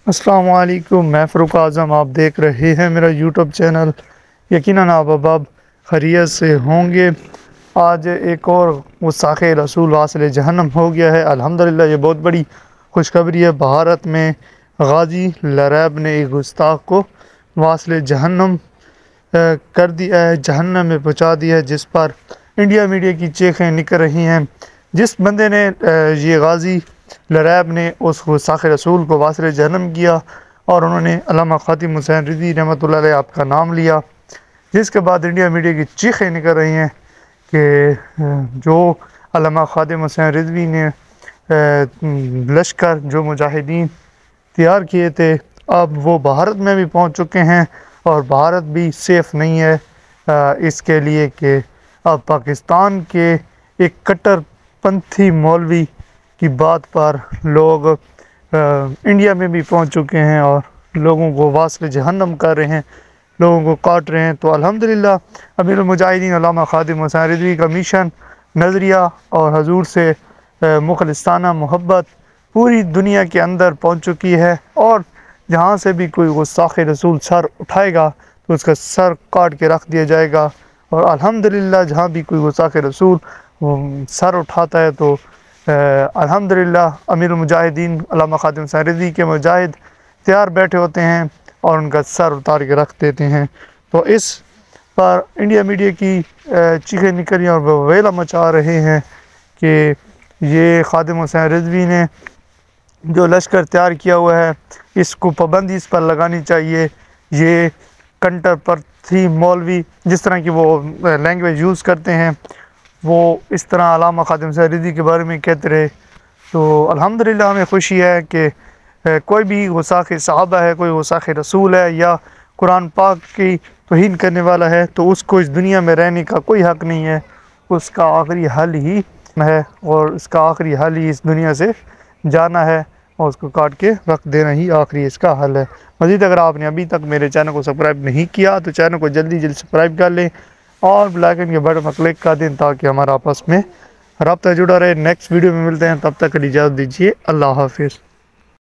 السلام علیکم، میں فاروق اعظم، آپ دیکھ رہے ہیں میرا یوٹیوب چینل۔ یقیناً آپ اب خیریت سے ہوں گے۔ آج ایک اور وثاق رسول واصل جہنم ہو گیا ہے۔ الحمدللہ یہ بہت بڑی خوشخبری ہے۔ بھارت میں غازی لریب نے ایک گستاخ کو واصل جہنم کر دیا ہے، جہنم میں پہنچا دیا ہے، جس پر انڈیا میڈیا کی چیخیں نکل رہی ہیں۔ جس بندے نے یہ غازی لریب نے اس گستاخ رسول کو واصل جہنم کیا، اور انہوں نے علامہ خادم حسین رضوی رحمۃ اللہ علیہ آپ کا نام لیا، جس کے بعد انڈیا میڈیا کی چیخیں نکل رہی ہیں کہ جو علامہ خادم حسین رضوی نے لشکر جو مجاہدین تیار کیے تھے، اب وہ بھارت میں بھی پہنچ چکے ہیں، اور بھارت بھی سیف نہیں ہے اس کے لیے کہ اب پاکستان کے ایک کٹر پنتھی مولوی کی بات پر لوگ انڈیا میں بھی پہنچ چکے ہیں اور لوگوں کو واصل جہنم کر رہے ہیں، لوگوں کو کاٹ رہے ہیں۔ تو الحمدللہ امیر المجاہدین علامہ خادم حسین رضوی کا مشن، نظریہ اور حضور سے مخلصانہ محبت پوری دنیا کے اندر پہنچ چکی ہے، اور جہاں سے بھی کوئی گستاخ رسول سر اٹھائے گا تو اس کا سر کاٹ کے رکھ دیا جائے گا۔ اور الحمدللہ جہاں بھی کوئی گستاخ رسول سر اٹھاتا ہے تو الحمدللہ امیر المجاہدین علامہ خادم حسین رضوی کے مجاہد تیار بیٹھے ہوتے ہیں اور ان کا سر اتار کے رکھ دیتے ہیں۔ تو اس پر انڈیا میڈیا کی چیخیں نکل رہی ہیں اور وہ ویلا مچا رہے ہیں کہ یہ خادم حسین رضوی نے جو لشکر تیار کیا ہوا ہے، اس کو پابندی اس پر لگانی چاہیے۔ یہ کنٹر پرتھی مولوی جس طرح کی وہ لینگویج یوز کرتے ہیں، وہ اس طرح علامہ خادم حسین رضوی کے بارے میں کہتے رہے۔ تو الحمدللہ ہمیں خوشی ہے کہ کوئی بھی گستاخ صحابہ ہے، کوئی گستاخ رسول ہے یا قرآن پاک کی توہین کرنے والا ہے، تو اس کو اس دنیا میں رہنے کا کوئی حق نہیں ہے۔ اس کا آخری حل ہی ہے، اور اس کا آخری حل ہی اس دنیا سے جانا ہے، اور اس کو کاٹ کے رکھ دینا ہی آخری اس کا حل ہے۔ مزید اگر آپ نے ابھی تک میرے چینل کو سبسکرائب نہیں کیا تو چینل کو جلدی سبسکرائب کر لیں، اور بیل آئیکن کے بٹن پر کلک کر دیں تاکہ ہمارا آپس میں رابطہ جڑا رہے۔ نیکسٹ ویڈیو میں ملتے ہیں، تب تک کے لیے اجازت دیجیے۔ اللہ حافظ۔